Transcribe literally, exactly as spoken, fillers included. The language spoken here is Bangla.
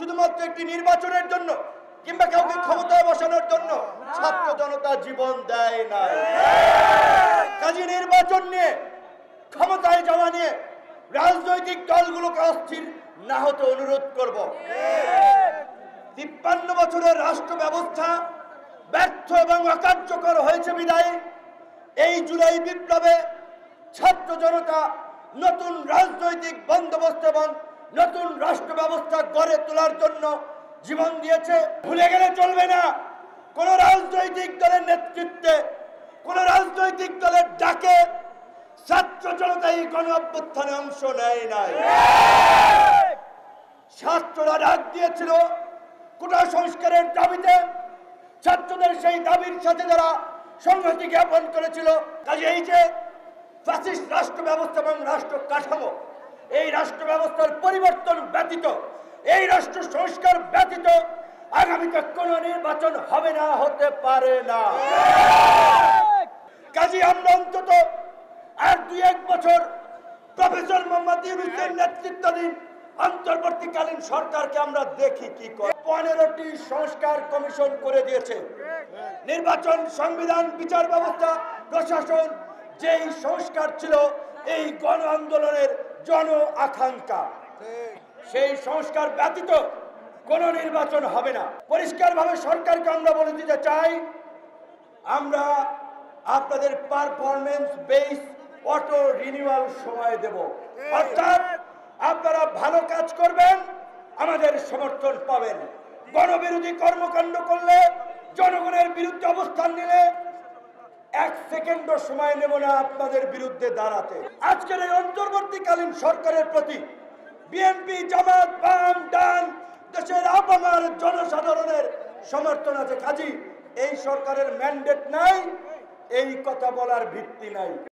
শুধুমাত্র একটি নির্বাচনের জন্য কিংবা কাউকে ক্ষমতায় বসানোর জন্য ছাত্র জনতা জীবন দেয় না। কাজী নির্বাচন নিয়ে, ক্ষমতায় যাওয়া নিয়ে রাজনৈতিক দলগুলোকে অস্থির না হতে অনুরোধ করব। তিপ্পান্ন বছরের রাষ্ট্র ব্যবস্থা ব্যর্থ এবং অকার্যকর হয়েছে বিদায় এই জুলাই বিপ্লবে ছাত্র জনতা নতুন রাজনৈতিক বন্দোবস্ত এবং নতুন রাষ্ট্র ব্যবস্থা গড়ে তোলার জন্য জীবন দিয়েছে। ভুলে গেলে চলবে না, কোন রাজনৈতিক দলের নেতৃত্বে, কোন রাজনৈতিক দলের ডাকে ছাত্র জনতা এই গণ অভ্যুত্থানে অংশ নেয় নাই। ছাত্ররা ডাক দিয়েছিল কোটা সংস্কারের দাবিতে, ছাত্রদের সেই দাবির সাথে যারা সংহতি জ্ঞাপন করেছিল। কাজে এই যে ফ্যাসিস্ট রাষ্ট্র ব্যবস্থা এবং রাষ্ট্র কাঠামো, এই রাষ্ট্র ব্যবস্থার পরিবর্তন ব্যতীত, এই রাষ্ট্র সংস্কার ব্যতীত আগামীতে কোনো নির্বাচন হবে না, হতে পারে না। কাজে আমরা অন্তত আর দুই এক বছর প্রফেসর মোহাম্মদ ইউনূসের নেতৃত্বাধীন অন্তর্বর্তীকালীন সরকারকে আমরা দেখি কি করে। পনেরোটি সংস্কার কমিশন করে দিয়েছে। নির্বাচন, সংবিধান, বিচার ব্যবস্থা, প্রশাসন, যেই সংস্কার ছিল এই গণ আন্দোলনের জন আকাঙ্ক্ষা, সেই সংস্কার ব্যতীত কোন নির্বাচন হবে না। পরিষ্কারভাবে সরকারকে আমরা বলে দিতে চাই, আমরা আপনাদের পারফরমেন্স বেস অটো রিনিউয়াল সময় দেব। অর্থাৎ আপনারা ভালো কাজ করবেন, আমাদের সমর্থন পাবেন। গণবিরোধী কর্মকাণ্ড করলে, জনগণের বিরুদ্ধে অবস্থান নিলে এক সেকেন্ডও সময় নেব না আপনাদের বিরুদ্ধে দাঁড়াতে। আজকের এই অন্তর্বর্তীকালীন সরকারের প্রতি বিএনপি, জামাত, বাম, ডান, দেশের আপামার জনসাধারণের সমর্থন আছে। কাজী এই সরকারের ম্যান্ডেট নাই, এই কথা বলার ভিত্তি নাই।